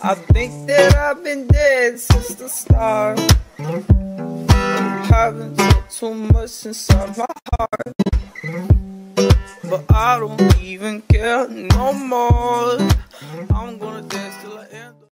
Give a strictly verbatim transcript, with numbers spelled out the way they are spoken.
I think that I've been dead since the start. Haven't took too much inside my heart, but I don't even care no more. I'm gonna dance till I end.